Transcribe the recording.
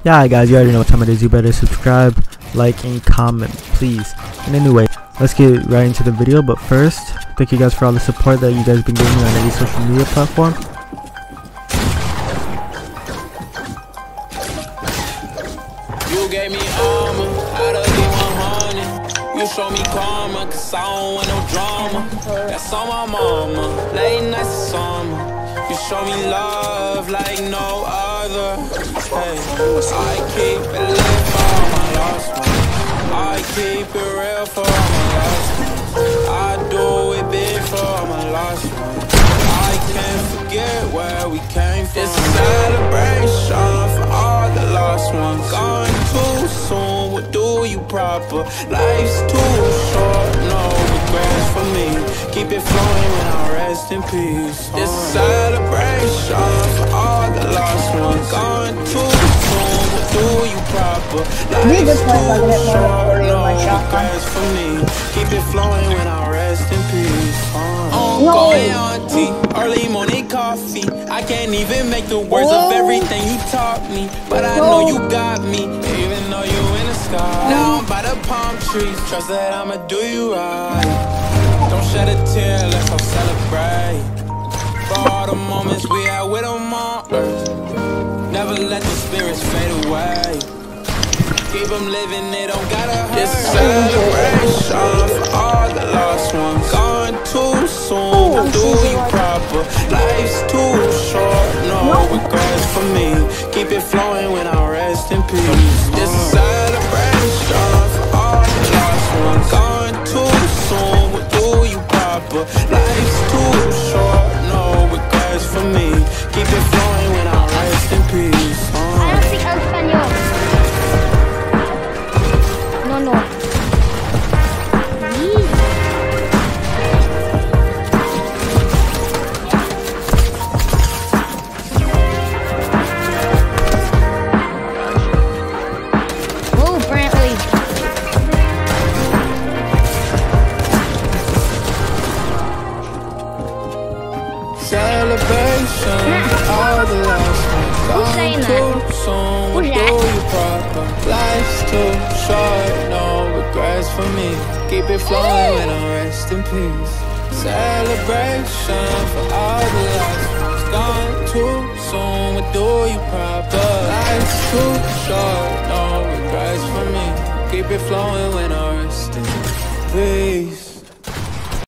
Yeah, guys, you already know what time it is. You better subscribe, like, and comment, please. And anyway, let's get right into the video. But first, thank you guys for all the support that you guys been giving me on every social media platform. You gave me armor, I'd be 100. You show me karma, cause I don't want no drama. That's on my mama, late nights of summer. You show me love like no other. Hey, I keep it lit for my lost one. I keep it real for my lost one. I do it big for my lost one. I can't forget where we came from. It's a celebration for all the lost ones. Gone too soon, what do you proper? Life's too short, no regrets for me. Keep it flowing when I rest in peace. It's a celebration for all the lost ones. Gone too soon, what do you proper? Life's too short, no regrets for me. Keep it flowing when I rest in peace. Going on tea, early morning coffee. I can't even make the words of everything you taught me, but I know you got me, even though you in the sky. Now I'm by the palm trees, trust that I'ma do you right. Don't shed a tear, let's all celebrate for all the moments we had with them on earth. Never let the spirits fade away. Keep them living, they don't gotta hurt. It's a celebration for all the lost ones. Gone too soon, what do you proper? Life's too short, no regrets for me. Keep it flowing when I rest in peace. It's a celebration for all the lost ones. Gone too soon, what do you proper? Life's too short, no regrets for me. Keep it flowing when I rest in peace. I don't speak Espanol. No. Oh, Brantley. Celebration, all the last ones. Who's saying that? Too soon, what do you proper? Life's too short, no regrets for me. Keep it flowing when I rest in peace. Celebration for all the last ones. Gone too soon, what do you proper? Life's too short, no regrets for me. Keep it flowing when I rest in peace.